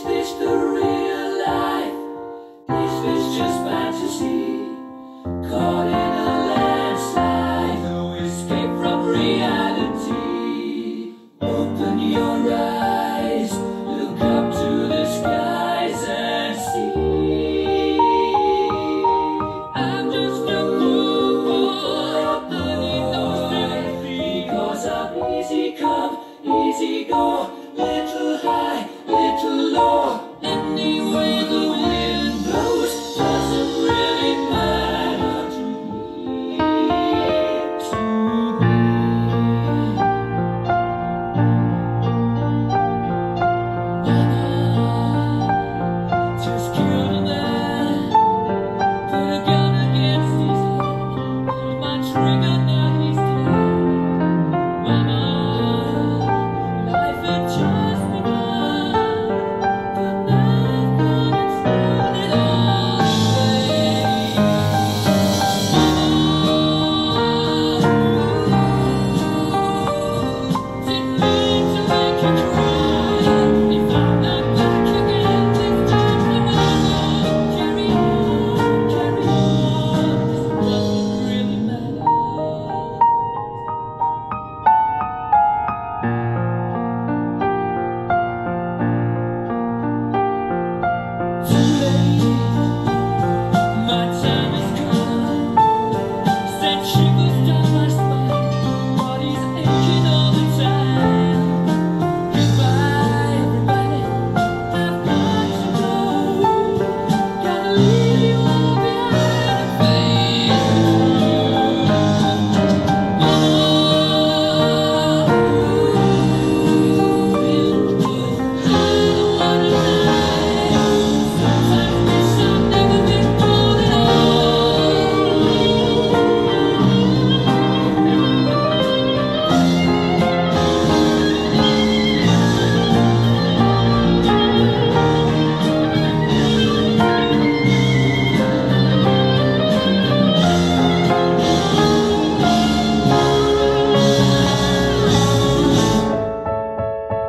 this the real life? Is this just fantasy? Caught in a landslide, no escape from reality. Open your eyes, look up to the skies and see. I'm just a fool beneath those sympathy, because I'm easy come, easy go, little high, little low. Any way the wind blows doesn't really matter to me. Just killed a man, put a gun against his head, pulled my trigger, now he's dead. Mama, life had just begun, but now I've gone and thrown it all away. Didn't mean to make you cry. If I'm not back again this time tomorrow, carry on, carry on, 'cause it doesn't really matter. Too late, my time is gone. Sent shivers down my spine, body's aching all the time. Goodbye, everybody, I've got to go. Gotta leave you all behind and face the truth. Oh, I don't wanna lie. Sometimes wish I'd never been born at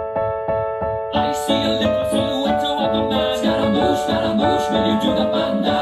I see a little silhouette of a man. Scaramouche, Scaramouche, will you do the banda?